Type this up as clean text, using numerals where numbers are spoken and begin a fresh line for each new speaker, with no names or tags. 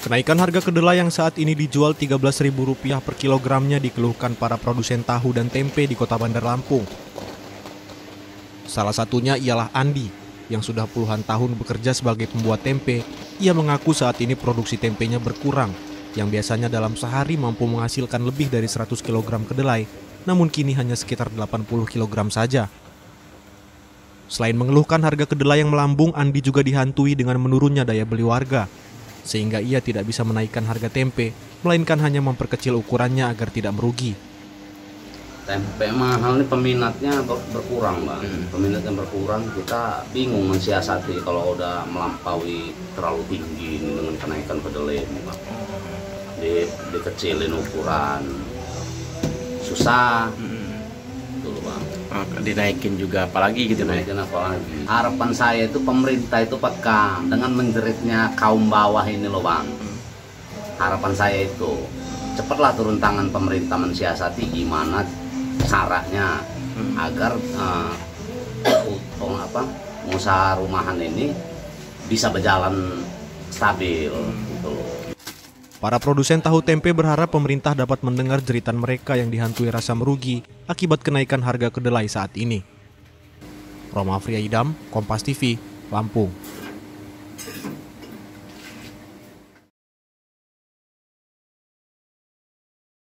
Kenaikan harga kedelai yang saat ini dijual Rp13.000 per kilogramnya dikeluhkan para produsen tahu dan tempe di Kota Bandar Lampung. Salah satunya ialah Andi, yang sudah puluhan tahun bekerja sebagai pembuat tempe. Ia mengaku saat ini produksi tempenya berkurang, yang biasanya dalam sehari mampu menghasilkan lebih dari 100 kg kedelai, namun kini hanya sekitar 80 kg saja. Selain mengeluhkan harga kedelai yang melambung, Andi juga dihantui dengan menurunnya daya beli warga, sehingga ia tidak bisa menaikkan harga tempe, melainkan hanya memperkecil ukurannya agar tidak merugi.
Tempe mahal ini peminatnya berkurang, Bang. Peminatnya berkurang, kita bingung mensiasati kalau udah melampaui terlalu tinggi dengan kenaikan kedelai ini, Bang. Dikecilin ukuran, susah. Dulu, Bang.
Dinaikin juga apalagi gitu,
dinaikin apalagi. Harapan saya itu pemerintah itu peka dengan menjeritnya kaum bawah ini loh, Bang. Harapan saya itu cepatlah turun tangan pemerintah mensiasati gimana caranya agar usaha rumahan ini bisa berjalan stabil gitu.
Para produsen tahu tempe berharap pemerintah dapat mendengar jeritan mereka yang dihantui rasa merugi akibat kenaikan harga kedelai saat ini. Roma Friaidam, Kompas TV, Lampung.